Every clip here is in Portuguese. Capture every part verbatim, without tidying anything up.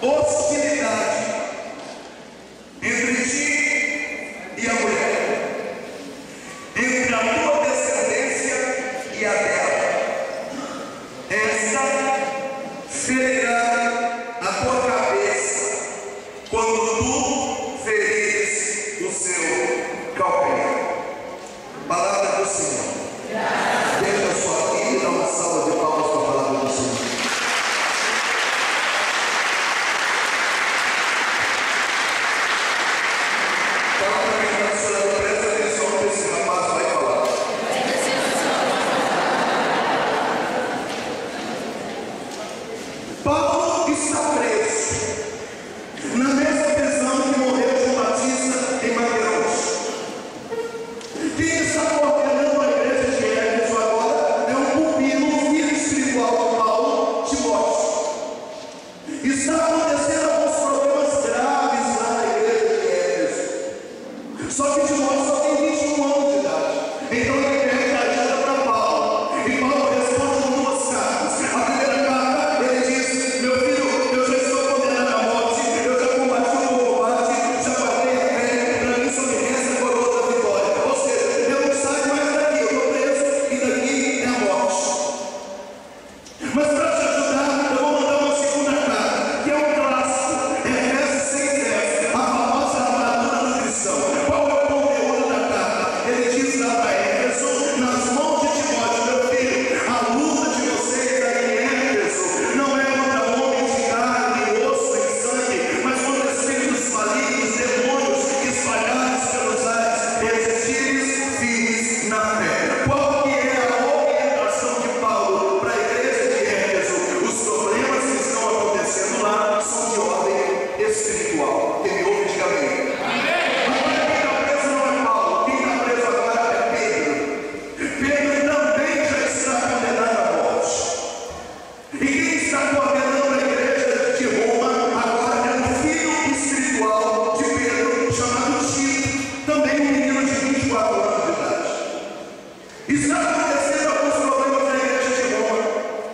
hostilidade entre ti e a mulher, entre a tua descendência e a dela. Esta ferirá a tua cabeça quando tu ferires o seu calcanhar. Palavra do Senhor. Deixa a sua vida e dá uma salva de palmas para a palavra do Senhor. Fala para quem está chorando, presta atenção no que esse rapaz vai falar. Paulo está preso na mesma prisão que morreu João Batista em Mateus. Quem está coordenando a igreja de Éfeso agora é um pupilo, um filho espiritual de Paulo, Timóteo. Está acontecendo alguns problemas graves lá na igreja de Éfeso. Só que Timóteo só tem vinte e um anos de idade. Então ele pede ajuda para Paulo. E Paulo responde com duas cartas. A primeira carta, ele diz: meu filho, eu já estou condenado à morte, eu já combati o bom combate, já guardei a fé, para mim só me resta a coroa da vitória. Ou seja, eu não saio mais daqui, eu estou preso e daqui é a morte. Mas para te ajudar, eu vou mandar uma segunda carta, que é um clássico, Efésios seis, dez, a famosa armadura do cristão. Qual é o conteúdo da carta? Ele diz lá para Éfeso: nas mãos de Timóteo, meu filho, a luta de vocês aí em Éfeso não é contra homens de carne, osso e sangue, mas contra espíritos malignos, demônios espalhados pelos ares. Resistir firmes na fé. Qual que é a orientação de Paulo para a igreja de Éfeso? Os problemas que estão acontecendo lá são de ordem espiritual. Quem me ouve, diga amém. Agora quem está preso não é Paulo, quem está preso agora é Pedro. Pedro também já está condenado à morte. E quem está coordenando a igreja de Roma agora é um filho espiritual de Pedro, chamado Tito, também um menino de vinte e quatro anos de idade. Está acontecendo alguns problemas na igreja de Roma.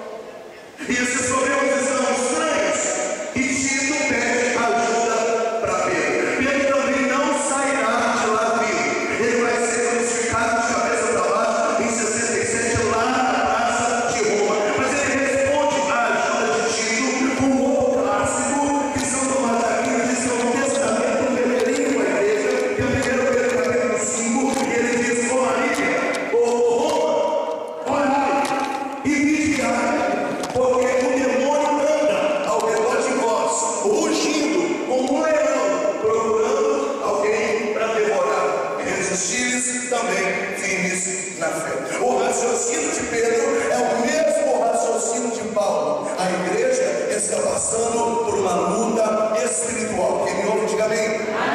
E esses problemas estão estranhos. E Tito pede ajuda para Pedro. Pedro também não sairá de lá vivo. Ele vai ser crucificado de cabeça para baixo em sessenta e sete, lá na praça de Roma. Mas ele responde à ajuda de Tito com um outro clássico, que São Tomás de Aquino diz que é um testamento, um bebelinho para a igreja, que é o primeiro Pedro capítulo cinco, e ele diz: ô Maria, ô Roma, olhai e vigiai, porque o demônio anda ao redor de vós, rugindo como um leão, procurando alguém para devorar. Resistires também firmes na fé. O raciocínio de Pedro é o mesmo raciocínio de Paulo. A igreja está passando por uma luta espiritual. Quem me ouve, diga amém.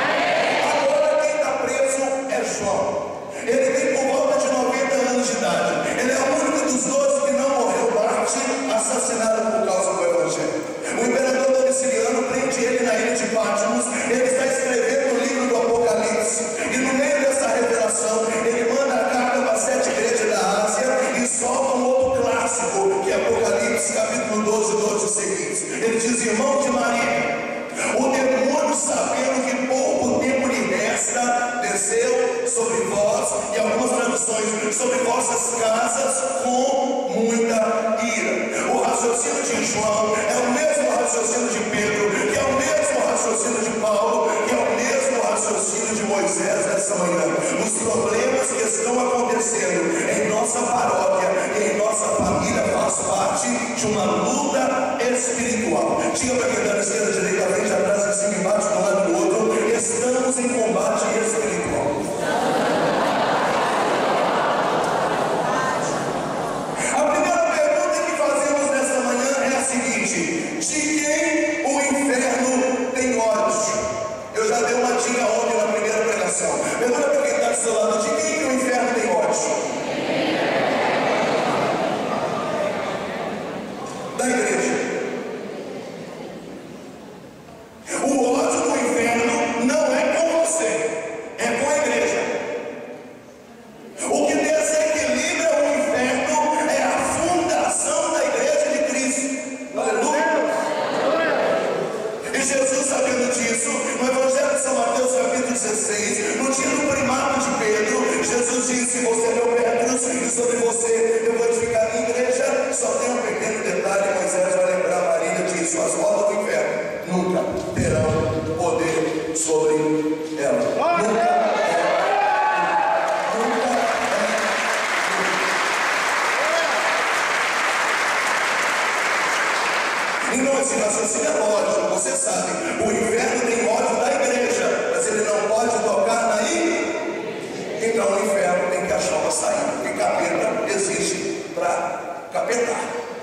Agora quem está preso é João. Ele tem por volta de noventa anos de idade. Ele é o único dos doze que não morreu mártir, assassinado por causa do evangelho. O imperador Domiciliano prende ele na ilha de Patmos. Ele está escrevendo o livro do Apocalipse. E no meio dessa revelação, ele manda a carta para sete igrejas da Ásia e solta um outro clássico, que é Apocalipse capítulo doze, doze seguintes. Ele diz: irmão de Maria, o demônio, sabendo que pouco tempo lhe resta, desceu sobre vós, e algumas traduções, sobre vossas casas, com muita ira. O raciocínio de João é o mesmo raciocínio de Pedro, que é o mesmo raciocínio de Paulo, que é o mesmo raciocínio de Moisés nessa manhã. Os problemas que estão acontecendo em nossa paróquia e em nossa família faz parte de uma luta espiritual. Diga para quem está na esquerda, direita, à frente, atrás, em cima, embaixo, de um lado e do outro: estamos em combate espiritual. A primeira pergunta que fazemos nessa manhã é a seguinte: de quem o inferno tem ódio? Eu já dei uma dica ontem na primeira pregação. Pergunta para quem está do seu lado: de quem que o inferno tem ódio? Da igreja. O ódio do inferno não é com você, é com a igreja. O que desequilibra o inferno é a fundação da igreja de Cristo. Aleluia! terão poder sobre ela. Nunca é, nunca é. Então esse raciocínio é lógico, você sabe, o inferno tem ódio da igreja, mas ele não pode tocar na igreja. Então o inferno tem que achar uma saída, porque capeta existe para capetar.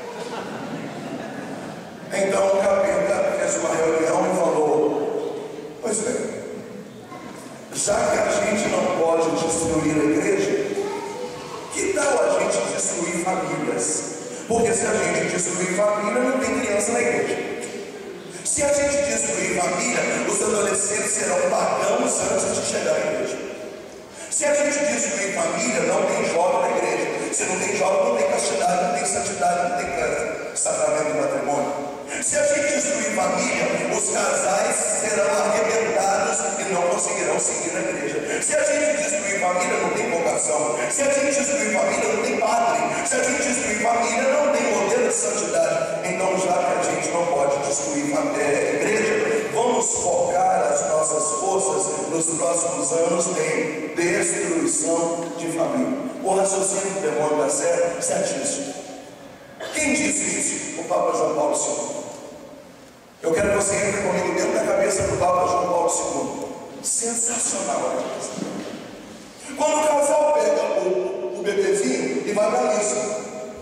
Então o capeta fez uma reunião e falou: pois bem, já que a gente não pode destruir a igreja, que tal a gente destruir famílias? Porque se a gente destruir família, não tem criança na igreja. Se a gente destruir família, os adolescentes serão pagãos antes de chegar à igreja. Se a gente destruir família, não tem jovem na igreja. Se não tem jovem, não tem castidade, não tem santidade, não tem sacramento do matrimônio. Se a gente destruir família, os casais serão arrebentados e não conseguirão seguir a igreja. Se a gente destruir família, não tem vocação. Se a gente destruir família, não tem padre. Se a gente destruir família, não tem modelo de santidade. Então, já que a gente não pode destruir a igreja, vamos focar as nossas forças nos próximos anos em destruição de família. O raciocínio do demônio da certo, certíssimo. Quem disse isso? O Papa João Paulo segundo. Eu quero que você entre comigo dentro da cabeça do Papa João Paulo segundo. Sensacional a coisa. Quando o casal pega o, o bebezinho e vai para a missa,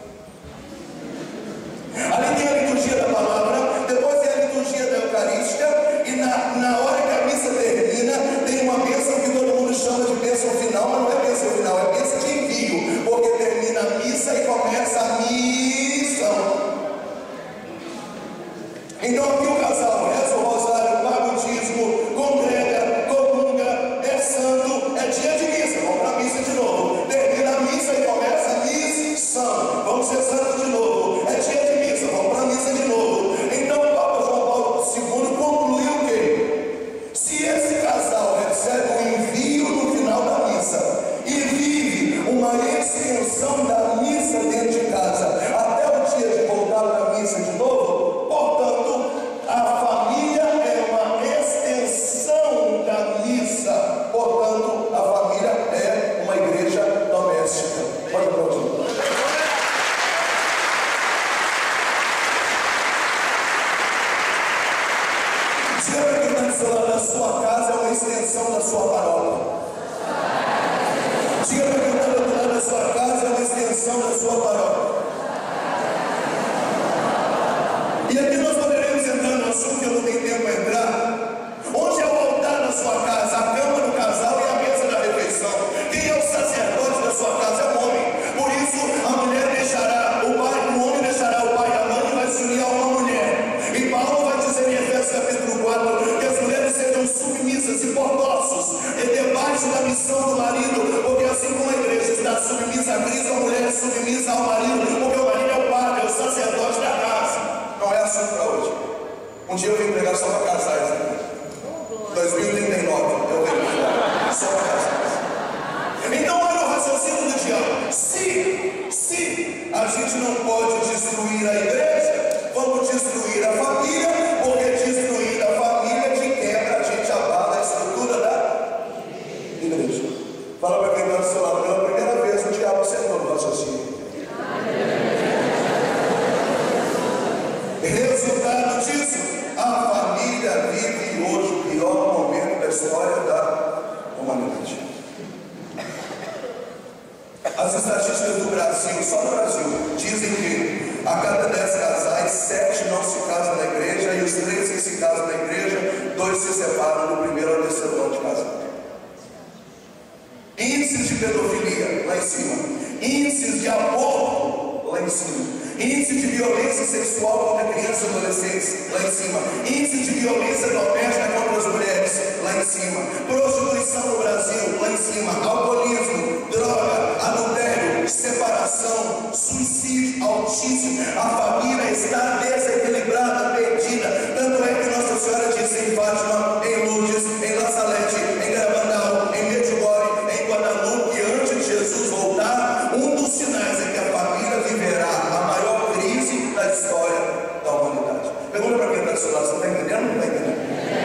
ali tem a liturgia da palavra, depois tem a liturgia da Eucarística, e na, na hora que a missa termina, tem uma bênção que todo mundo chama de bênção final, mas não é bênção final, é bênção de envio, porque termina a missa e começa a missão. Então aqui o casal reza o rosário, paga o dízimo, congrega, comunga, é santo, é dia de missa, vamos para a missa de novo. Termina a missa e começa a missão, vamos ser santos de novo, é dia de missa, vamos para a missa de novo. Então o Papa João Paulo segundo concluiu o quê? Se esse casal recebe um envio no final da missa e vive uma extensão da missa dentro de casa até o dia de voltar para a missa de novo, portanto, a família é uma extensão da missa. Portanto, a família é uma igreja doméstica. Pode aplaudir. Diga para quem está do seu lado, a sua casa é uma extensão da sua paróquia. Diga para quem está do outro lado, a sua casa é uma extensão da sua paróquia. E aqui nós poderemos entrar no assunto que eu não tenho tempo para entrar. Onde é o altar da sua casa, a cama do casal e a mesa da refeição? Quem é o sacerdote da sua casa? É o homem. Por isso a mulher deixará o pai, o homem deixará o pai e a mãe e vai se unir a uma mulher. E Paulo vai dizer em Efésios capítulo quatro que as mulheres sejam submissas e portossos e debaixo da missão do marido, porque assim como a igreja está submissa a Cristo, a mulher é submissa ao marido, porque o marido é o padre, é o sacerdote da casa. Não é assunto para hoje. Um dia eu vim pregar só para casais. Né? dois mil e trinta e nove eu venho pregar só para casais. Então olha o raciocínio do diabo. Se, se a gente não pode destruir a igreja, vamos destruir a família, porque destruir a família de quebra, a gente abala a estrutura da igreja. Fala para quem está do seu lado, pela primeira vez o diabo sentou no raciocínio. Resultado disso, a família vive hoje o pior momento da história da humanidade. As estatísticas do Brasil, só no Brasil, dizem que a cada dez casais, sete não se casam na igreja, e os três que se casam na igreja, dois se separam no primeiro ou terceiro ano de casamento. Índices de pedofilia, lá em cima. Índices de aborto, lá em cima. Índice de violência sexual contra crianças e adolescentes, lá em cima. Índice de violência doméstica contra as mulheres, lá em cima. Prostituição no Brasil, lá em cima. Alcoolismo, droga, adultério, separação, suicídio altíssimo. A família está desequilibrada, perdida. Tanto é que Nossa Senhora disse em Fátima, em Lourdes, em La Salete, em Garabandal, em Medjugorje, em Guadalupe, que antes de Jesus voltar, um dos sinais é que a família viverá a maior crise da história da humanidade. Pergunta para quem está do seu lado, você está entendendo ou não está entendendo?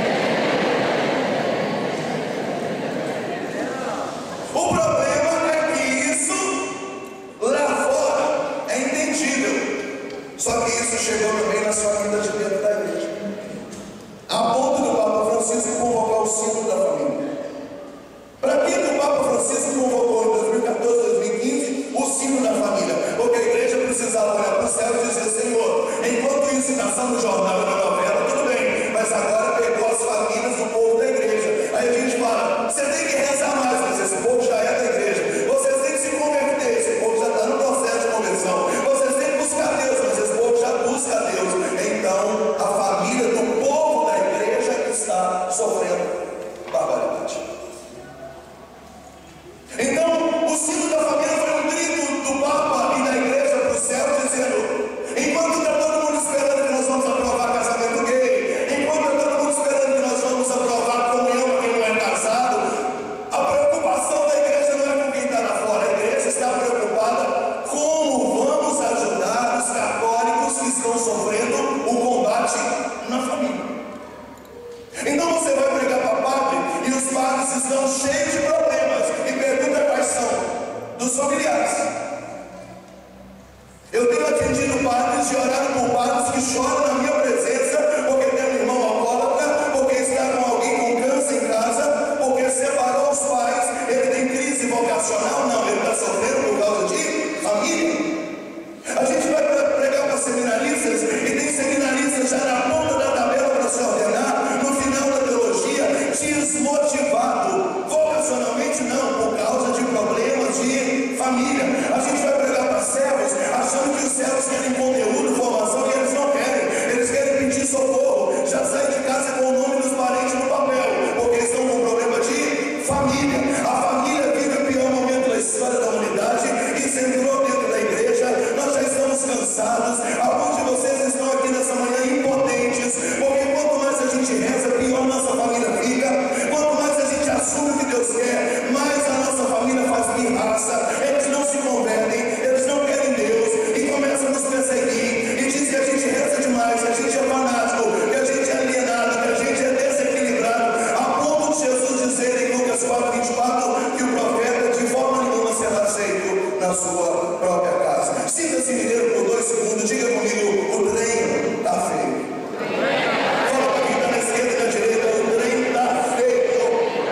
Só que isso chegou também na sua vida de dentro da igreja, a ponto do Papa Francisco convocar o símbolo da família. Para que o Papa Francisco convocou em dois mil e quatorze, dois mil e quinze o símbolo da família? Porque a igreja precisava olhar para o céu e dizer: Senhor, enquanto isso está só no jornal e na novela, tudo bem, mas agora pegou as famílias do povo da igreja. Aí a gente fala: você tem que rezar mais, mas esse povo já é da igreja. Vocês têm que se converter, esse povo já está no processo de conversão. Vocês têm que buscar Deus, mas esse povo já busca Deus. Então a família do povo da igreja está sofrendo barbaridade. Então, o símbolo da família foi um grito do Papa e da igreja para o céu, dizendo: enquanto está todo mundo esperando que nós vamos aprovar casamento gay, enquanto está todo mundo esperando que nós vamos aprovar comunhão para quem não é casado, a preocupação da igreja não é com quem está lá fora. A igreja está preocupada como vamos ajudar os católicos que estão sofrendo o combate na família. Então você vai pregar para padre e os padres estão cheios de problemas e pergunta quais são dos familiares. Eu tenho atendido padres e orado por padres que choram na minha presença porque tem um irmão alcoólatra, porque está com alguém com câncer em casa, porque separou os pais, ele tem crise vocacional. Não, ele está sofrendo por causa de família. A gente vai pregar para seminaristas e tem seminaristas já na ponta da tabela para se ordenar, no final da teologia, desmotivado, vocacionalmente não, por causa de problemas de família. A gente vai pregar para servos, achando que os servos querem conteúdo, formação, e eles não querem. Eles querem pedir socorro, já saem de casa com o nome dos parentes no papel, porque estão com problema de família. A família vive o pior momento da história da humanidade e se entrou dentro da igreja. Nós já estamos cansados. Alguns de vocês estão aqui nessa manhã impotentes, porque quanto mais a gente reza, pior nossa família fica. Quanto mais a gente assume o que Deus quer, mais a nossa família faz pirraça. Eles não se convertem, eles não querem Deus e começam a nos perseguir e diz que a gente reza demais, que a gente é fanático, que a gente é alienado, que a gente é desequilibrado, a ponto de Jesus dizer em Lucas quatro, vinte e quatro que o profeta de forma nenhuma será aceito na sua própria casa. Sinta-se mineiro por dois segundos, diga comigo: o trem está feio. Fala para quem está na esquerda e na direita: o trem está feio.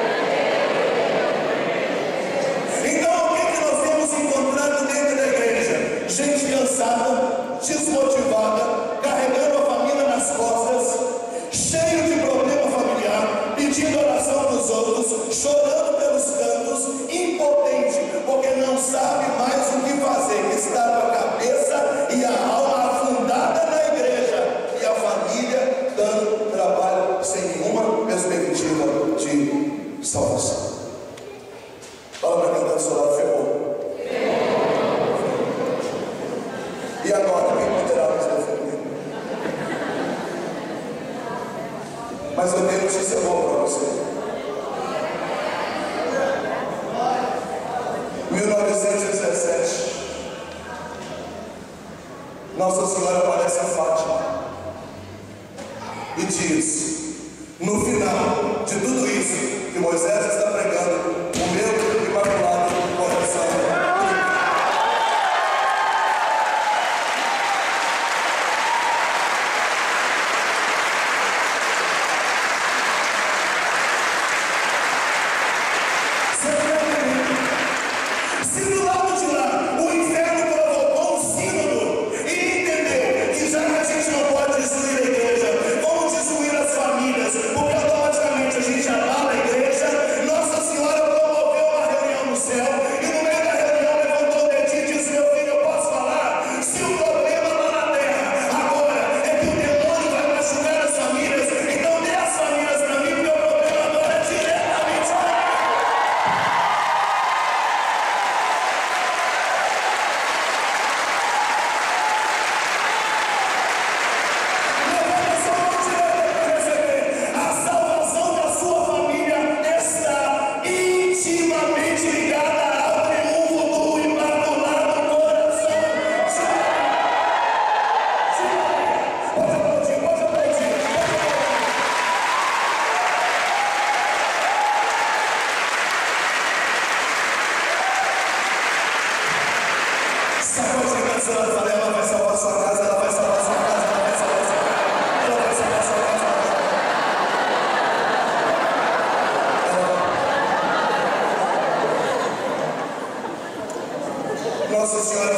Então, o que, que nós temos encontrado dentro da igreja? Gente cansada, desmotivada, carregando a família nas costas, cheio de problema familiar, pedindo oração dos outros, chorando pelos cantos, impotente, porque não sabe mais o que fazer, que está com a cabeça e a alma afundada na igreja, e a família dando trabalho sem nenhuma perspectiva de salvação. Fala para quem está do seu lado: ferrou. E agora, quem poderá nos defender? Mas eu tenho notícia boa para você. mil novecentos e dezessete, Nossa Senhora aparece a Fátima e diz: no final de tudo isso que Moisés está pregando, o meu imaculado coração. Se do lado de lá o inferno provocou um sínodo e entendeu que já que a gente não pode destruir a igreja, vamos destruir as famílias, porque automaticamente a gente abala a igreja, nós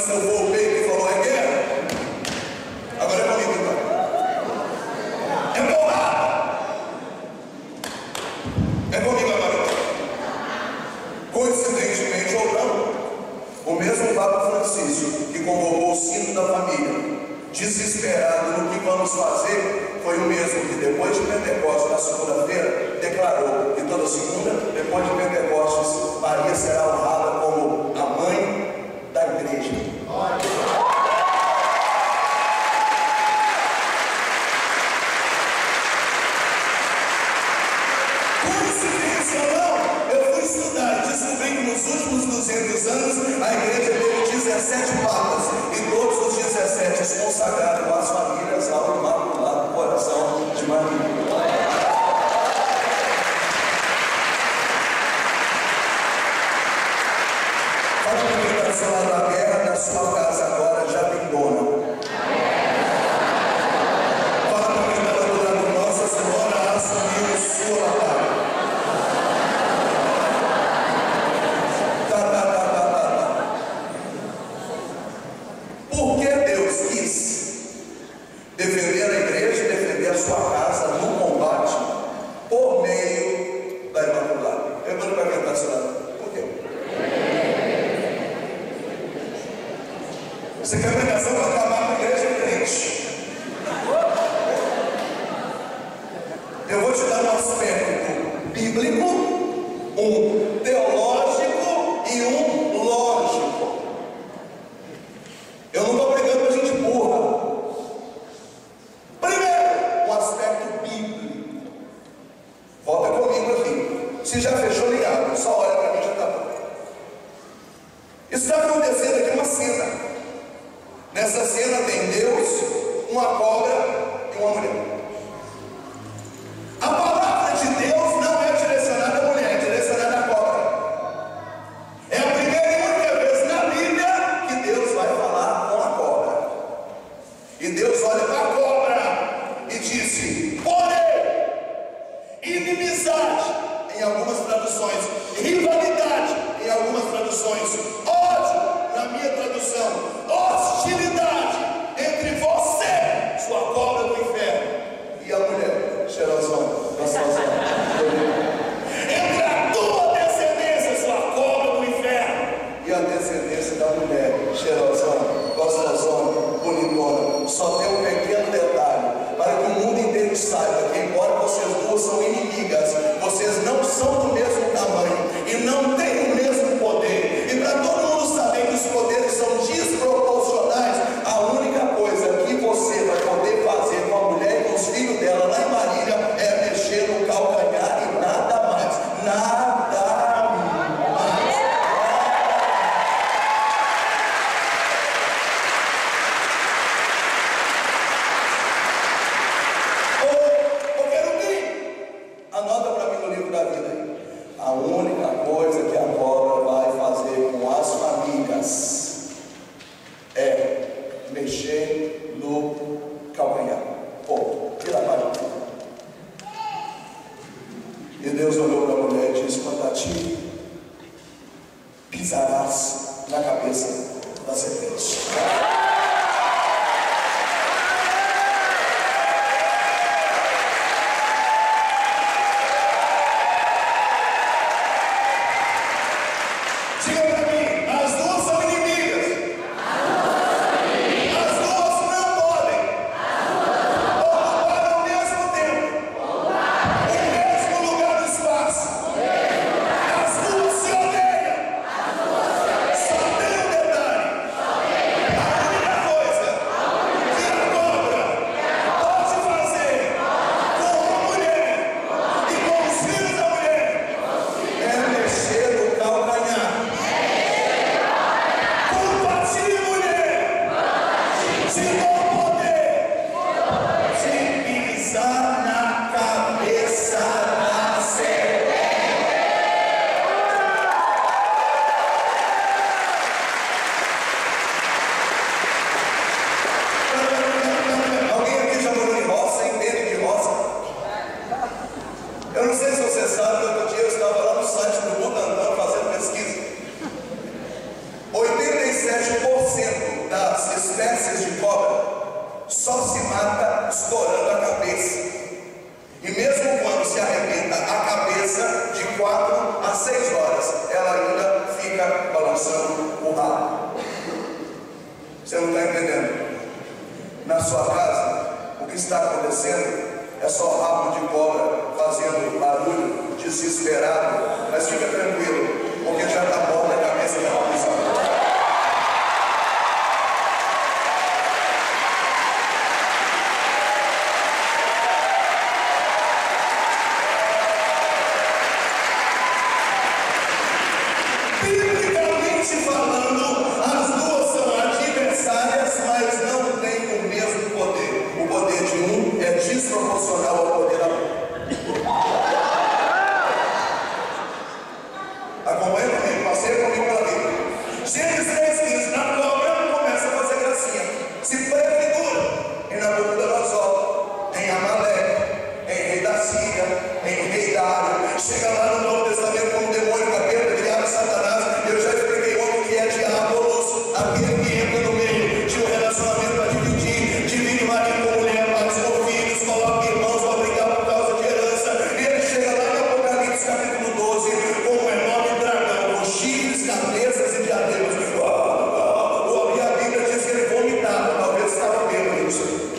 estufou o peito e falou: é guerra? Agora é comigo então. É porrada. É comigo agora. Coincidentemente ou não, o mesmo Papa Francisco que convocou o sino da família, desesperado no que vamos fazer, foi o mesmo que depois de Pentecostes, na segunda-feira, declarou que toda segunda, depois de Pentecostes, Maria será honrada como a mãe da igreja. Coincidência ou não, eu fui estudar e descobri que nos últimos duzentos anos a igreja teve dezessete papas e todos os dezessete consagraram as famílias ao Imaculado Coração de Maria. Fala para quem está do seu lado da guerra, da sua casa agora já tem dona. Fala para quem está do lado, Nossa Senhora assumiu sua batalha. Tá, tá, tá, tá, tá, tá. Por que Deus quis defender a igreja e defender a sua casa no combate por meio da Imaculada? Pergunta para quem está do seu lado. Por quê? Você quer pregação para acabar com a igreja crente? Eu vou te dar um aspecto bíblico, um teológico e um lógico. Eu não estou pregando para gente burra. Primeiro, um aspecto bíblico. Volta comigo aqui. Se já fechou, ligado. Só olha para mim, já está bom. Está acontecendo aqui uma cena. Nessa cena tem Deus, uma cobra e uma mulher. A palavra de Deus não é direcionada à mulher, é direcionada à cobra. É a primeira e única vez na Bíblia que Deus vai falar com a cobra. E Deus olha para a cobra e disse: porém, inimizade, em algumas traduções, rivalidade, em algumas traduções, ódio, na minha tradução, hostilidade entre você, sua cobra do inferno, e a mulher, cheirosona, gostosona, entre a tua descendência, sua cobra do inferno, e a descendência da mulher, cheirosona, gostosona, bonitona. Só tem um pequeno detalhe, para que o mundo inteiro saiba que, embora vocês duas são inimigas, vocês não são do mesmo tamanho e não têm o mesmo poder. E para todo mundo saber que os poderes são desproporcionais, a única coisa que você vai poder fazer com a mulher e com os filhos dela lá em Marília é mexer no calcanhar e nada mais. Nada mais. Ô, ô querubim, anota mata estourando a cabeça. E mesmo quando se arrebenta a cabeça, de quatro a seis horas, ela ainda fica balançando o rabo. Você não está entendendo? Na sua casa, o que está acontecendo é só rabo de cobra fazendo barulho, desesperado. Mas fica tranquilo, porque já está bom na cabeça da polícia. Desproporcional ao poder da mão. Acompanha comigo, passeia comigo pela Bíblia. Gênesis três, quinze, na cobra começa a fazer gracinha, se prefigura em Nabucodonosor, em Amaleque, em rei da Síria, em rei Dário. Chega lá no Novo Testamento como demônio, capeta, diabo, Satanás. Eu já expliquei ontem que é diabolos, aquele que entra no meio de um relacionamento para dividir, divide o marido com mulher, mas com filhos, coloca irmãos para brigar por causa de herança. E ele chega lá em Apocalipse capítulo doze, com um enorme dragão, com chifres, cabeças e diademas. E a Bíblia diz que ele vomitava, talvez estava bêbado isso aí.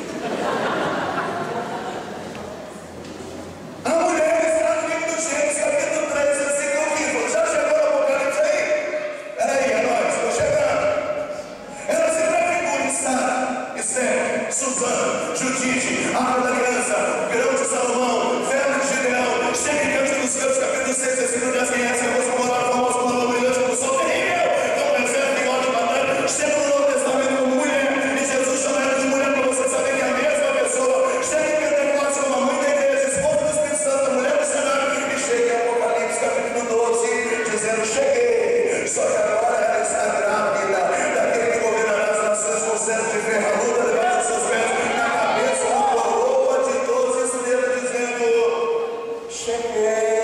A mulher está no livro do Gênesis, capítulo três, versículo quinze. Já chegou no Apocalipse aí? Peraí, é nóis, estou chegando. Ela se prefigura em Sara, Esther, Susana, Judite, Arca da Aliança, Grão de Salomão, Ferro de Gideão, chega em Cântico dos Cantos, capítulo seis, versículo dez, quem é essa moça morada, famosa com uma brilhante do sol terrível, como um exército em ótima batalha. Chega no Novo Testamento como mulher, e Jesus chama ela de mulher para você saber que é a mesma pessoa. Chega em Pentecostes como a mãe da igreja, esposa do Espírito Santo, mulher do Senado, e chega em Apocalipse, capítulo doze, dizendo: cheguei, só que agora ela está grávida daquele que governará as nações com cetro de ferramenta debaixo dos seus pés, na cabeça uma coroa de doze estrelas, dizendo: cheguei.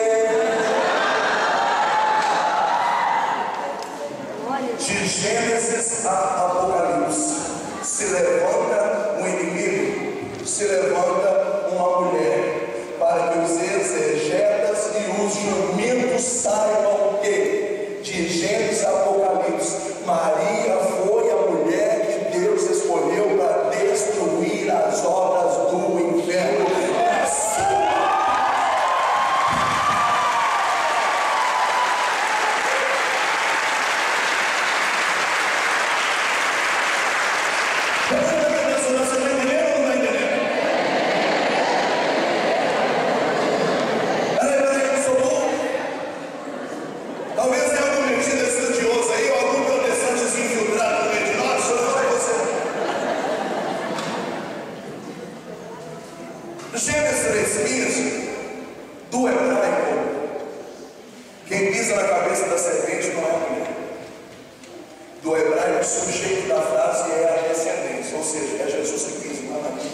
De Gênesis a Apocalipse, se levanta um inimigo, se levanta uma mulher, para que os exegetas e os jumentos saibam que, de Gênesis a Apocalipse, Maria foi a mulher que Deus escolheu para destruir as obras do inferno. Gênesis três, quinze, do hebraico, quem pisa na cabeça da serpente não é a mulher. Do hebraico, o sujeito da frase é a descendência, ou seja, é Jesus que pisa, não é a Bíblia.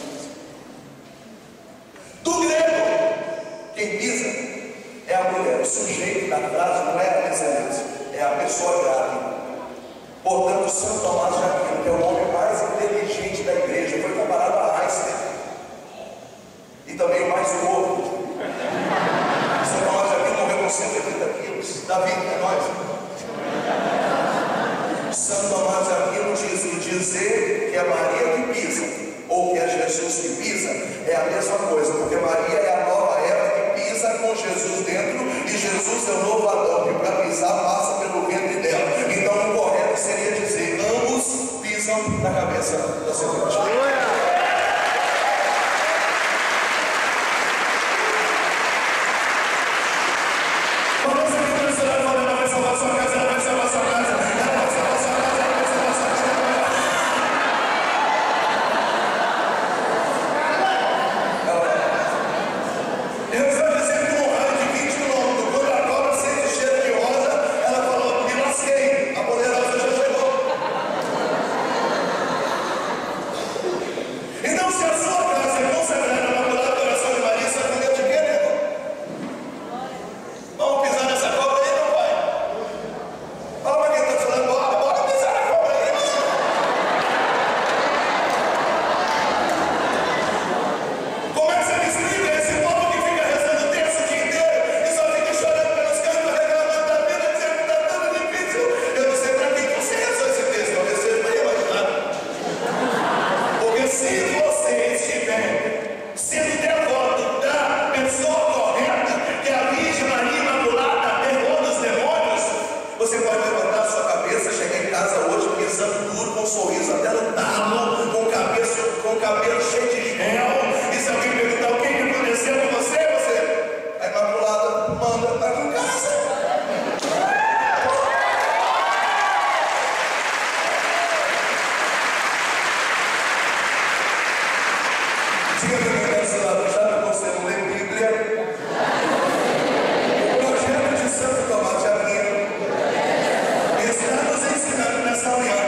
Do grego, quem pisa é a mulher. O sujeito da frase não é a descendência, é a pessoa grávida. Portanto, São Tomás de Aquino, que é o homem mais inteligente da igreja, foi comparado a Einstein. E também o mais gordo. São Tomás de Aquino morreu com cento e trinta quilos. Davi, é nós. São Tomás de Aquino diz: o dizer que é Maria que pisa, ou que é Jesus que pisa, é a mesma coisa, porque Maria é a nova Eva que pisa com Jesus dentro, e Jesus é o novo Adão, que para pisar passa pelo ventre dela. Então o correto seria dizer: ambos pisam na cabeça da serpente. Diga para quem está do seu lado, já que você não lê Bíblia, o projeto de Santo Tomás de Aquino está nos ensinando nessa manhã,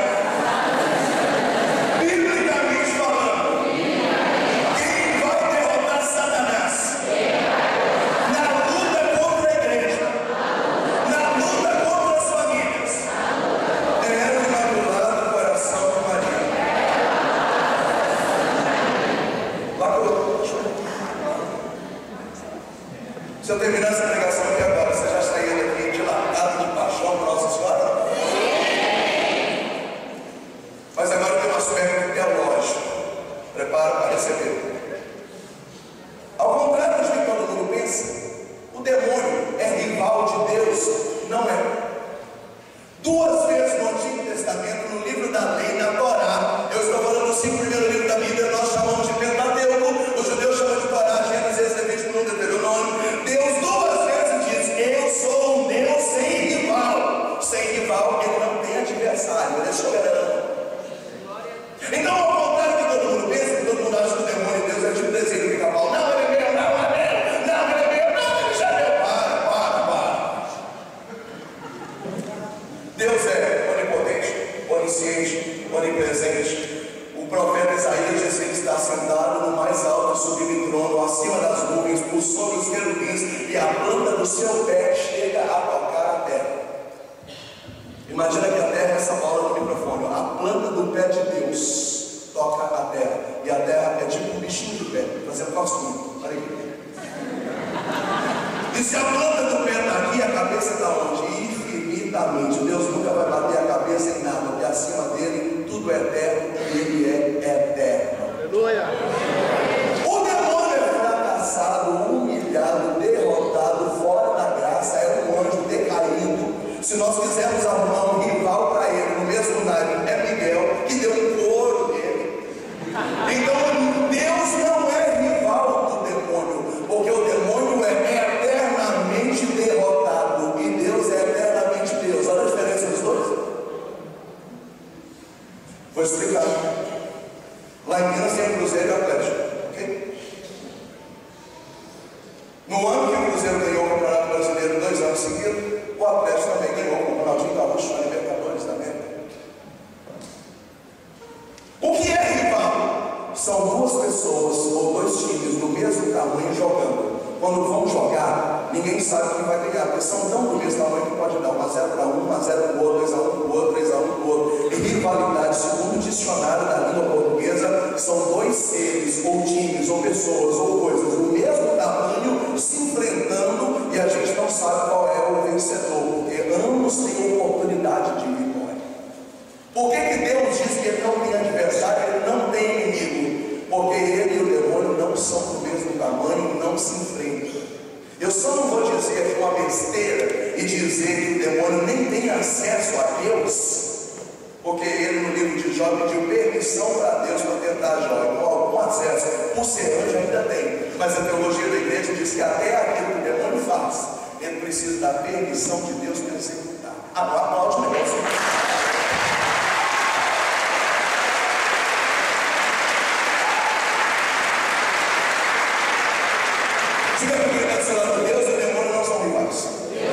biblicamente falando, quem vai derrotar Satanás na luta contra a igreja, na luta contra as famílias, é o Imaculado Coração de Maria. Se eu terminar essa pregação aqui agora, você já saiu daqui dilatado de paixão por Nossa Senhora? Mas agora tem um aspecto teológico. Prepara para receber. Ao contrário de que todo mundo pensa, o demônio é rival de Deus? Não é. Duas vezes no Antigo Testamento, no livro da lei, na Torá, eu estou falando do cinco primeiro livro da Bíblia, nós chamamos de Pentateuco, os judeus chamam de Torá, Gênesis, Levítico, Número, Deuteronômio. Deus duas vezes diz: eu sou um Deus sem rival. Sem rival, ele não tem adversário, ele é soberano. Então, ao contrário que todo mundo pensa, que todo mundo acha que o demônio de Deus é tipo desenho do pica-pau. Não, ele é meu, não, é meu, não, ele é meu, não, ele já é meu. Para, para, para. Deus é onipotente, onisciente, onipresente. O profeta Isaías diz que ele está sentado no mais alto e sublime trono, acima das nuvens, por sobre os querubins, e a planta do seu pé chega a tocar a terra. Imagina que a terra é essa bola no microfone. A planta do pé de Deus toca a terra, e a terra é tipo um bichinho de pé, fazendo cosquinha. Olha aqui. E se a planta do pé está aqui, a cabeça está onde? Infinitamente. Deus nunca vai bater a cabeça em nada, porque acima dele tudo é eterno e ele é eterno. Aleluia! O demônio é fracassado, humilhado, derrotado, fora da graça, é um anjo decaído. Se nós quisermos arrumar um rival para ele no mesmo naipe, é Miguel, que deu um couro nele. Então Deus não é rival do demônio, porque o demônio é eternamente derrotado e Deus é eternamente Deus. Olha a diferença dos dois. Vou explicar. Lá em Minas tem Cruzeiro e Atlético, ok? No ano que o Cruzeiro ganhou o Campeonato Brasileiro dois anos seguidos, o Atlético também ganhou o Campeonato Gaúcho, a Libertadores da América. O que é rival? São duas pessoas ou dois times do mesmo tamanho jogando. Quando vão jogar, ninguém sabe quem vai ganhar, porque são tão do mesmo tamanho que pode dar um a zero para um, um a zero para o outro, dois a um para o outro, três a um para o outro. E rivalidade, segundo o dicionário da língua portuguesa, são dois seres, ou times, ou pessoas, ou coisas do mesmo tamanho se enfrentando, e a gente não sabe qual é o vencedor, porque ambos têm oportunidade de vitória. Por que que Deus diz que ele não tem adversário, ele não tem inimigo? Porque ele e o demônio não são do mesmo tamanho, não se enfrentam. Eu só não vou dizer uma besteira e dizer que o demônio nem tem acesso a Deus, porque ele no livro de Jó pediu permissão para Deus para tentar Jó, então algum acesso, por ser anjo ainda tem, mas a teologia da igreja diz que até aquilo que o demônio faz, ele precisa da permissão de Deus para executar. Agora, aplaude o negócio. Diga para quem está do seu lado, Deus e o demônio não são rivais.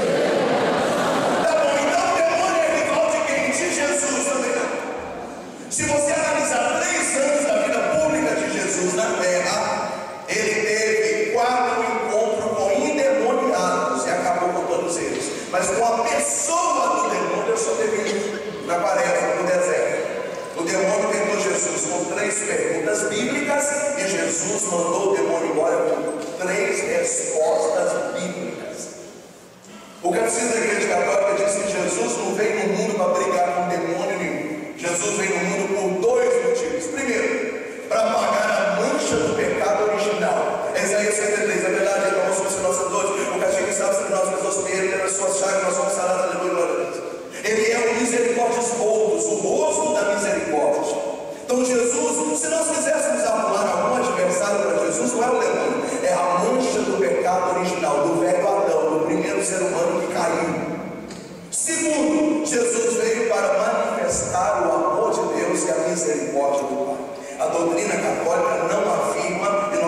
Tá bom, então o demônio é rival de quem? De Jesus também não. Se você analisar três anos da vida pública de Jesus na terra, ele teve quatro encontros com endemoniados e acabou com todos eles. Mas com a pessoa do demônio, eu só teve um, na quaresma, no deserto. O demônio tentou Jesus com três perguntas bíblicas e Jesus mandou o demônio embora com três respostas bíblicas. O catecismo da Igreja Católica diz que Jesus não veio no mundo para brigar com demônio nenhum. Jesus veio no mundo por dois motivos. Primeiro, para pagar a mancha do pecado original. Isaías setenta e três, a verdade é que nós somos nossos dores, o castigo estava sobre nós, mas nosso dinheiro era suas chagas, nós somos sarados, aleluia, glória a Deus. Ele é o misericordioso, o rosto da misericórdia. Então Jesus, se nós quiséssemos arrumar algum adversário para Jesus, não é o demônio, é a mancha do pecado original, do velho Adão, do primeiro ser humano que caiu. Segundo, Jesus veio para manifestar o amor de Deus e a misericórdia do Pai. A doutrina católica não afirma,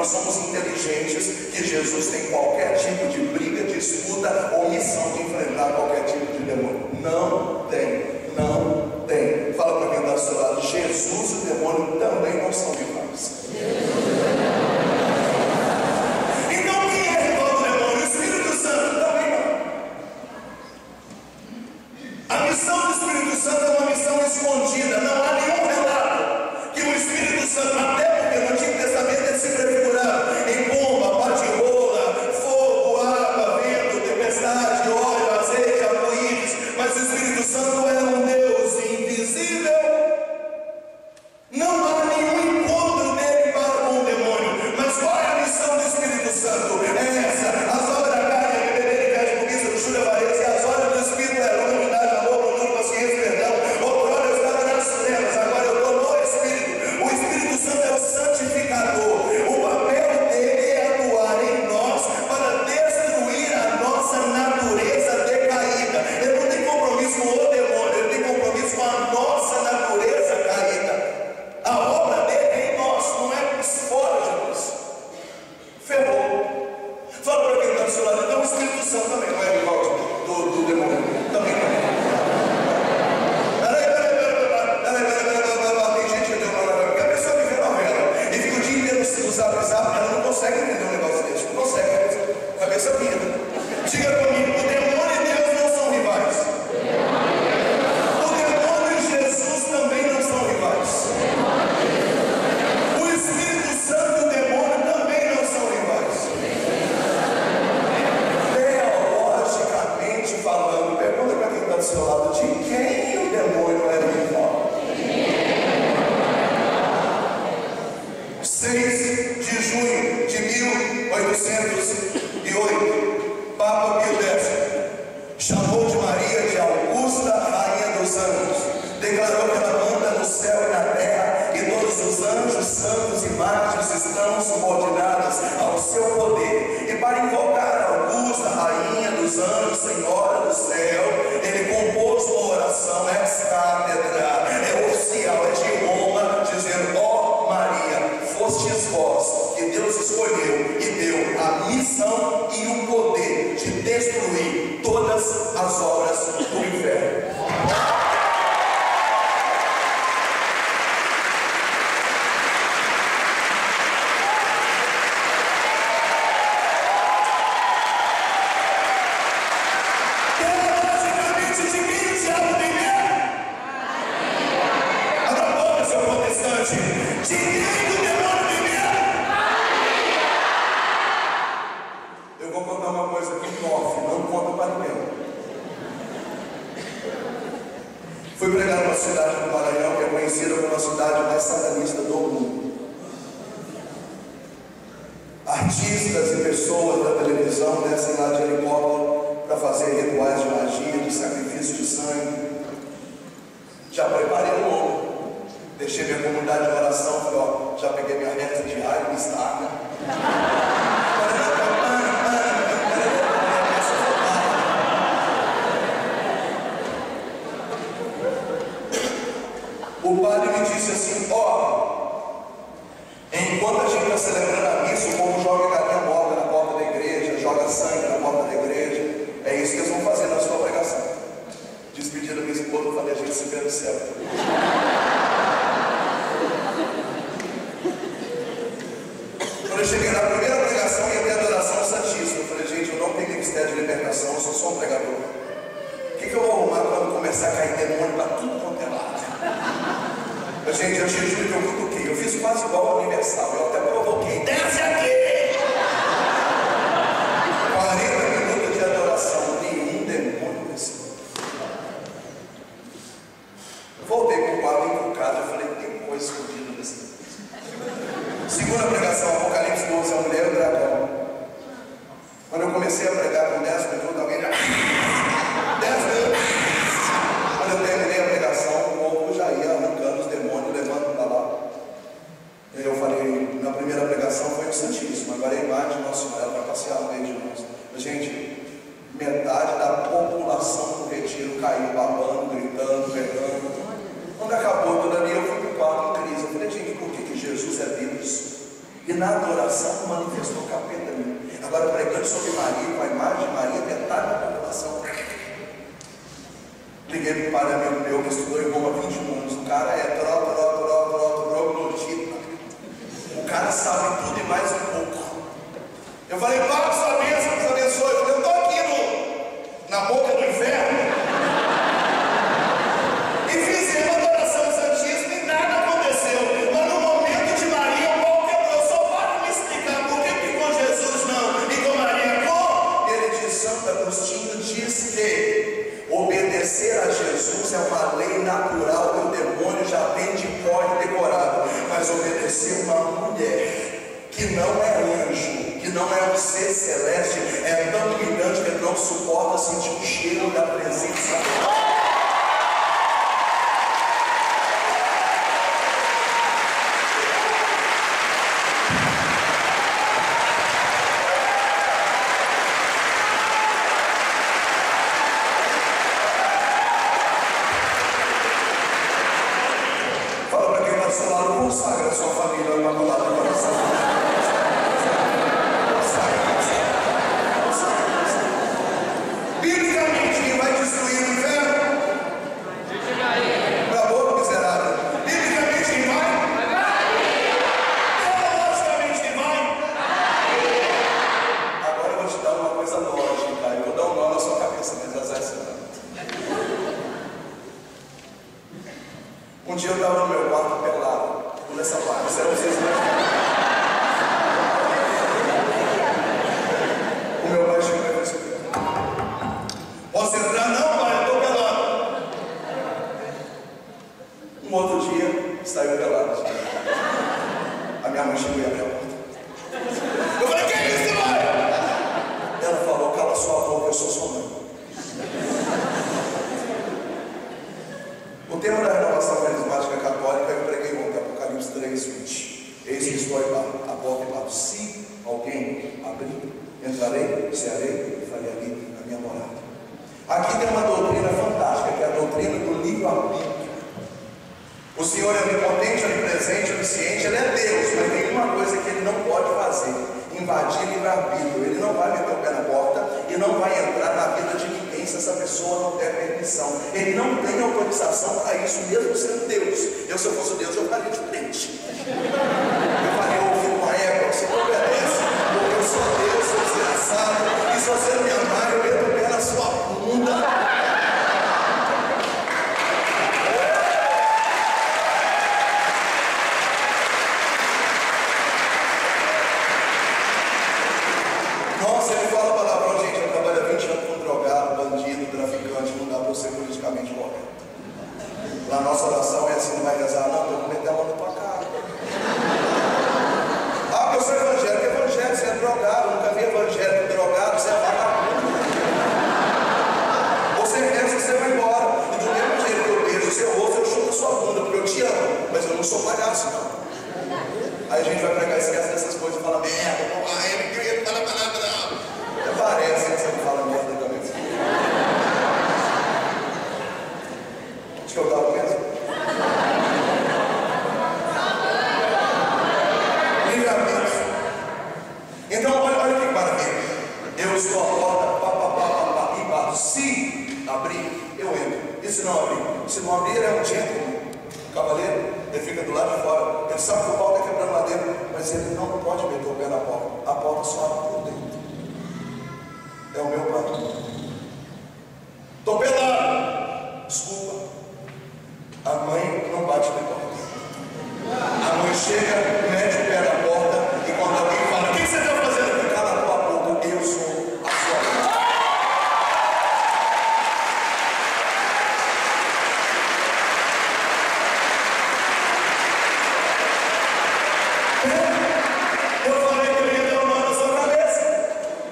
mil oitocentos e oito, Papa Pio X chamou de Maria de Augusta, Rainha dos Anjos, declarou que ela manda no céu e na terra, e todos os anjos, santos e mártires estão subordinados ao seu poder. E para invocar Augusta, Rainha dos Anjos, Senhora do céu, ele compôs uma oração ex cátedra, é oficial, é de Roma, dizendo: ó Maria, fostes vós que Deus escolheu e deu a missão e o poder de destruir todas as obras do inferno. Fui pregar numa cidade do Maranhão que é conhecida como a cidade mais satanista do mundo. Artistas e pessoas da televisão descem lá de helicóptero para fazer rituais de magia, de sacrifício de sangue. Já preparei o ombro, deixei minha comunidade de oração, falei: ó, já peguei minha reta diária, me estaca. O padre me disse assim: ó, enquanto a gente está celebrando a missa, o povo joga galinha morta na porta da igreja, joga sangue na porta da igreja. É isso que eles vão fazer na sua pregação. Despedindo a minha esposa, eu falei: a gente se vê no céu. Quando eu cheguei na primeira pregação, ia ter adoração ao Santíssimo. Eu falei: gente, eu não tenho ministério de libertação, eu sou só um pregador. O que, que eu vou arrumar quando começar a cair demônio para tudo quanto é lado? Gente, eu tive que eu cutuquei, eu fiz quase igual ao Universal, eu até provoquei: desce aqui! quarenta minutos de adoração, nenhum demônio desceu. Voltei com o quadro encucado, eu falei: tem coisa escondida nesse negócio. Segunda pregação, Apocalipse doze, a mulher e o dragão. Quando eu comecei a pregar com dez minutos, alguém já... dez minutos! Quando eu terminei a pregação, o povo já ia arrancando os demônios, levando para lá. E eu falei, na primeira pregação foi o Santíssimo, agora a imagem de Nossa Senhora vai passear no meio de nós. Gente, metade da população do retiro caiu babando, gritando, pegando. Quando acabou tudo ali, eu fui para o quarto em crise. Eu falei: gente, por que, que Jesus é Deus? E na adoração manifestou o capeta ali. Agora pregando sobre Maria, com a imagem de Maria, metade da população. Liguei para o padre amigo meu que estudou em Roma há vinte anos. O cara é tró, tró, tró, tró, troglodita. O cara sabe tudo e mais um pouco. Eu falei: Padre, sua bênção, Deus abençoe. Eu falei: eu estou aqui no, na boca do inferno. E fizemos adoração ao Santíssimo e nada aconteceu. Mas no momento de Maria, o pau quebrou. Só pode me explicar por que, que com Jesus não e com Maria com? Ele diz: Santo Agostinho diz que obedecer a Jesus é uma lei natural que o demônio já tem de cor decorado. Mas obedecer uma mulher que não é anjo, que não é um ser celeste, é tão humilhante que ele não suporta sentir o cheiro da presença. Consagra a sua família ao Imaculado do Coração. Biblicamente, quem vai destruir o inferno cearei e falei ali na minha morada. Aqui tem uma doutrina fantástica, que é a doutrina do livre-arbítrio. O Senhor é onipotente, onipresente, onisciente, Ele é Deus, mas tem uma coisa que Ele não pode fazer: invadir livre-arbítrio. Ele não vai meter o pé na porta e não vai entrar na vida de ninguém se essa pessoa não der permissão. Ele não tem autorização para isso, mesmo sendo Deus. Eu, se eu fosse Deus, eu faria diferente. Eu faria ouvir uma égua, você não obedece, porque eu sou Deus, sou desgraçado, e se você não me amar, eu meto o pé na sua bunda. Nossa, ele fala palavrão, gente, eu trabalho há vinte anos com drogado, bandido, traficante, não dá para ser politicamente correto. Na nossa oração é assim, não vai rezar, não, eu vou meter a mão na tua cara. Ah, eu sou evangélico, evangélico, você é drogado, nunca vi evangélico drogado, você é vagabundo. Você reza, você vai embora. E do mesmo jeito que eu beijo o seu rosto, eu chuto a sua bunda, porque eu te amo, mas eu não sou palhaço, não. Aí a gente vai pregar, esquece dessas coisas e fala merda, ai, ele grita, fala nada, não. Até parece que você não fala merda também. Acho que eu tava mesmo. Livre-arbítrio. Então, olha, olha que maravilha. Eu estou à porta, pá, pá, pá, pá, pá, e bato. Se abrir, eu entro. E se não abrir? Se não abrir, ele é um gentleman. O cavaleiro, ele fica do lado de fora. Ele sabe que o pau está quebrando lá dentro, mas ele não pode meter o pé na porta. A porta só abre por dentro. É o meu plano. Estou pelado. Desculpa. A mãe não bate na porta. A mãe chega, mete o pé na porta, e quando alguém fala: o que você está fazendo? Cala a tua boca, eu sou a sua mãe. Eu falei que eu ia dar uma mão na sua cabeça.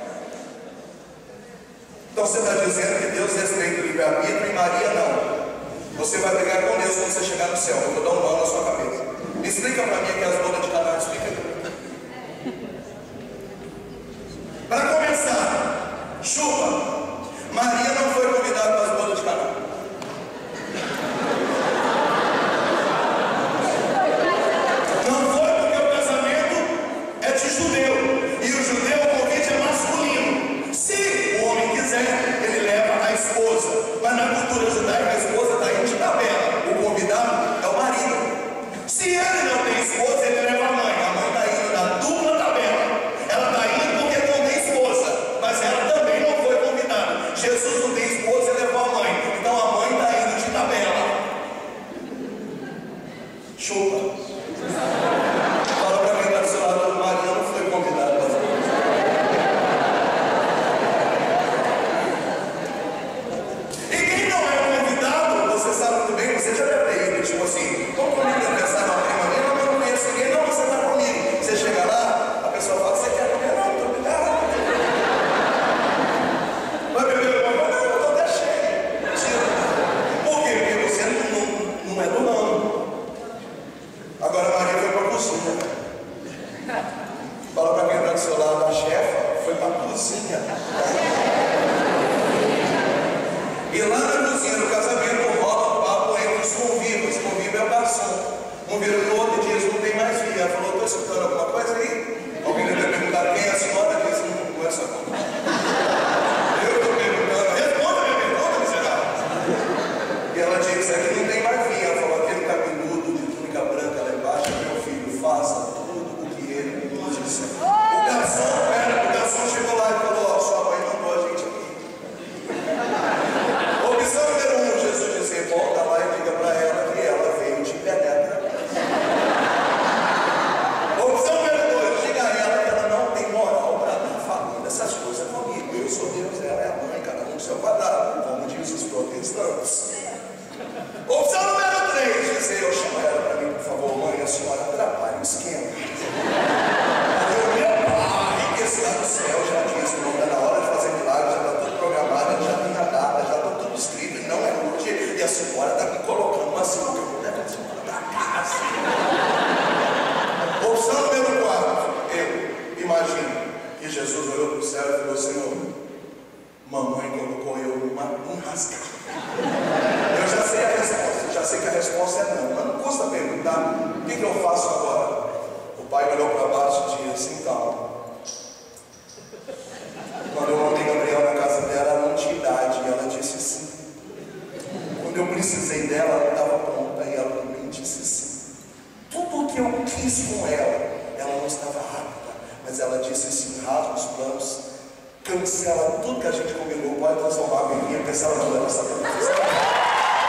Então você está dizendo que Deus respeita o livre-arbítrio e Maria não. Você vai brigar com Deus quando você chegar no céu. Eu vou dar um nó na sua cabeça. Me explica para mim que as bodas de Caná, explica para mim. Para começar, chupa. Maria não foi convidada para as bodas de Caná. Não foi porque o casamento é de judeu. E o judeu, o convite é masculino. Se o homem quiser, ele leva a esposa. Mas na cultura judaica, a esposa está indo de tabela. O convidado é o marido. Se ele não tem esposa, ele leva a mãe. A mãe está indo na dupla tabela. Ela está indo porque não tem esposa, mas ela também não foi convidada. Jesus não tem esposa, ele levou a mãe. Então a mãe está indo de tabela. Chupa. Fala para quem está do seu lado: Maria não foi convidada para as bodas. E quem não é convidado, você sabe muito bem, você já deve ter ido, tipo assim, como comigo aniversário não tem uma não, eu não conheço ninguém, não, você está comigo. Você chega lá, a pessoa fala: você quer comer? Não, estou obrigado. Vai beber alguma coisa? Não, eu estou até cheio. Por quê? Porque você não, não é do ramo. Agora a Maria foi para a cozinha. Fala para quem está do seu lado: a chefa foi para a cozinha. E lá na cozinha do casamento rola um papo entre os convivos. Os convivos é o garçom. Um virou no outro e diz: não tem mais filha. Ela falou: estou escutando alguma coisa aí? Alguém deve ter perguntado quem é a senhora? Disse: não conheço a conta. Eu estou perguntando: responda a minha pergunta, miserável. E ela disse: é que não tem mais filha. Ela falou: aquele cabeludo de túnica branca lá embaixo, meu filho, faça tudo o que ele nos disse. O garçom, é, o garçom chegou lá e falou: ó, sua mãe mandou a gente aqui. Opção número um, Jesus disse: volta lá e diga para ela que ela veio de penetra. Opção número dois, que Jesus olhou para o céu e falou: Senhor, mamãe colocou eu numa enrascada. Eu já sei a resposta, eu já sei que a resposta é não, mas não custa perguntar: o que, que eu faço agora? O pai olhou para baixo e disse: então, quando eu mandei Gabriel na casa dela, ela não tinha idade, e ela disse sim. Quando eu precisei dela, ela estava pronta, e ela também disse sim. Tudo o que eu quis com ela, ela não estava rápida, mas ela disse sim. Rasga os planos, cancela tudo que a gente combinou, pode transformar a menina, cancela a mulher nessa profissão.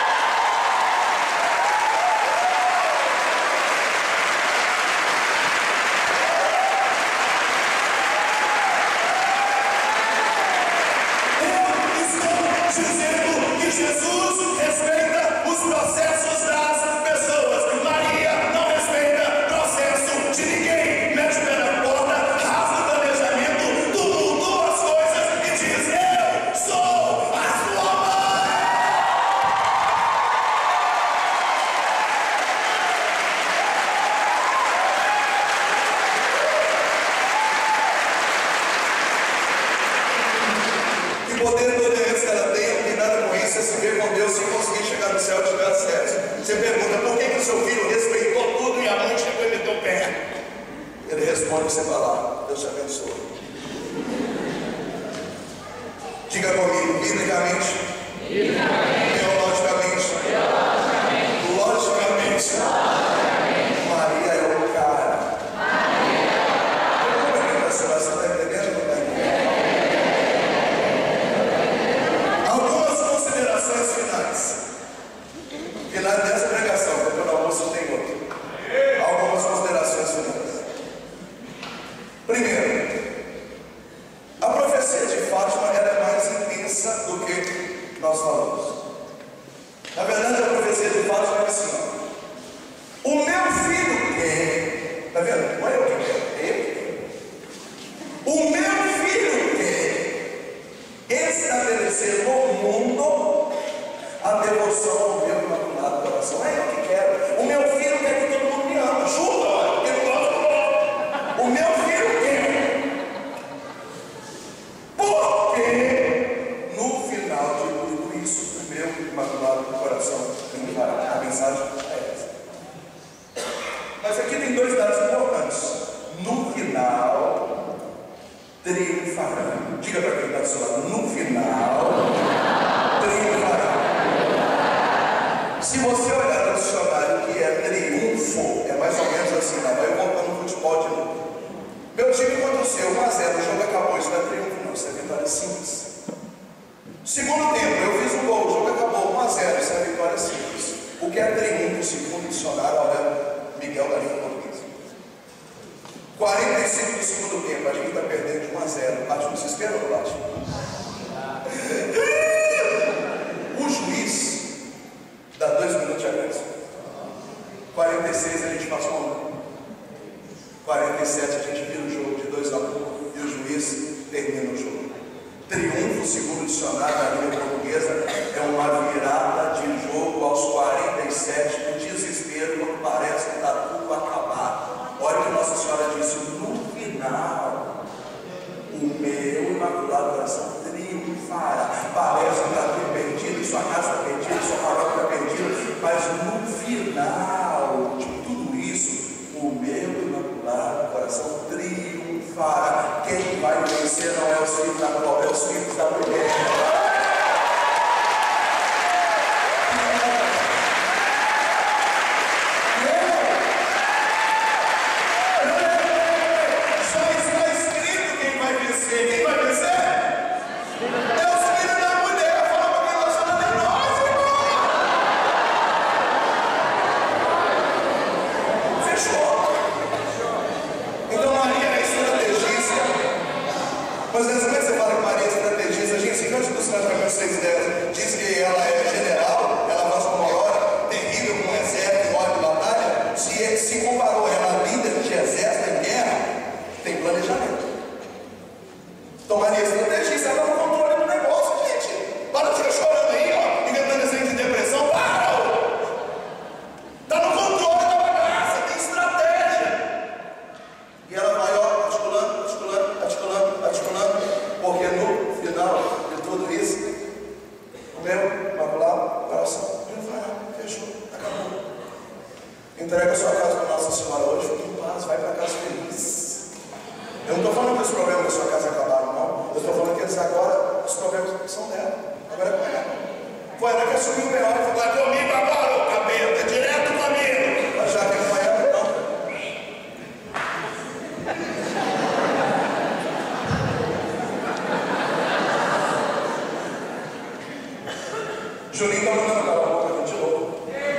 Você falar, Deus te abençoe. Diga comigo, biblicamente, biblicamente, teologicamente, teologicamente, logicamente, logicamente, Maria é o cara. Maria é o cara. Você está entendendo? Não está entendendo? Algumas considerações finais. Finais dessa pregação, depois do almoço tem outro. Algumas considerações finais. Primeiro, a profecia de Fátima ela é mais intensa do que nós falamos. Na verdade, a profecia de Fátima é assim: ó, o meu filho quer, está vendo? Não é eu que quero, é ele que quer. O meu filho quer estabelecer no mundo a devoção ao meu imaculado coração. É eu que quero. O meu filho quer que todo mundo me ama. Chuta, olha, porque não gosta do outro. O meu filho. Porque no final de tudo isso, o meu imaculado coração triunfará. A mensagem é essa. Mas aqui tem dois dados importantes. No final, triunfará. Diga para quem está do seu lado: no final, triunfará. Se você olhar no dicionário que é triunfo, é mais ou menos assim, não vai voltar no futebol de novo. Meu time contra o seu, um a zero, o jogo acabou, isso não é triunfo não, isso é vitória simples. Segundo tempo, eu fiz um gol, o jogo acabou, um a zero, isso é vitória simples. O que é triunfo, segundo o dicionário, olha, Miguel da língua portuguesa. quarenta e cinco do segundo tempo, a gente está perdendo de um a zero, bate no desespero ou não bate? O juiz dá dois minutos de acréscimo. quarenta e seis a gente passou um. quarenta e sete a gente vira o jogo de dois a um e o juiz termina o jogo. Triunfo, segundo o dicionário da língua portuguesa, é uma virada de jogo aos quarenta e sete, no desespero, quando parece que está tudo acabado. Olha o que Nossa Senhora disse: no final, o meu imaculado coração triunfará. Parece que está tudo perdido, sua casa está perdida, sua palavra está perdida, mas no final de tudo isso, o meu imaculado coração triunfará. Quem vai vencer não é os filhos da glória, é os filhos da mulher. Já está escrito quem vai vencer. Quem vai vencer? É os filhos da mulher. Fala para quem está falando, é nós, irmão. Fechou. Então Maria é estrategista. Mas às vezes você fala que Maria é estrategista. Gente, cinquenta dos Cantos seis dela diz que ela é general, ela avança uma hora terrível com um exército em hora de batalha. Se, se comparou ela a líder de exército em guerra, tem planejamento. Então Maria é estrategista, ela não controla do negócio, gente. Para de ficar chorando aí, ó, inventando esse de depressão. Para! Está no controle da bagaça, tem estratégia. E ela vai, ó, articulando, articulando, articulando. estou falando que os problemas da sua casa acabaram, não. Eu estou falando que eles agora, os problemas são dela. Agora é com ela. Foi ela que assumiu o melhor e falou: comigo agora, ô capeta, direto comigo. Mas já que é com ela, não. Juninho está mandando calar a boca de novo.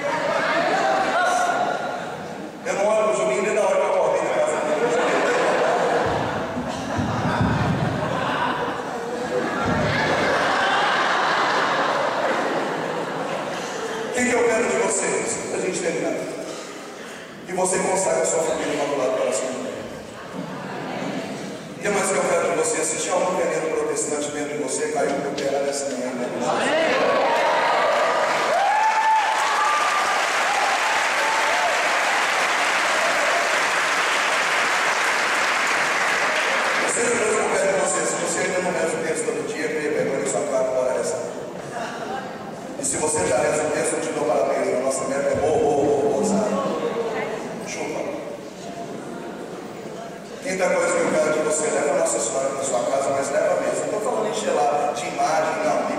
Eu não olho para o Juninho nem na hora que eu acordei na casa dele. O que, que eu quero de vocês? Para a gente terminar. Que você consagre a sua família do lado para cima. O que mais que eu quero de você? Se tinha algum veneno protestante dentro de você, caiu no meu pé nessa manhã. E se você já reza o texto, eu te dou parabéns. A nossa meta é boa, boa, boa, boa, sabe? Chupa. Quinta coisa que eu quero de você: leva a Nossa Senhora para sua casa, mas leva mesmo. Não estou falando em gelar de imagem, não.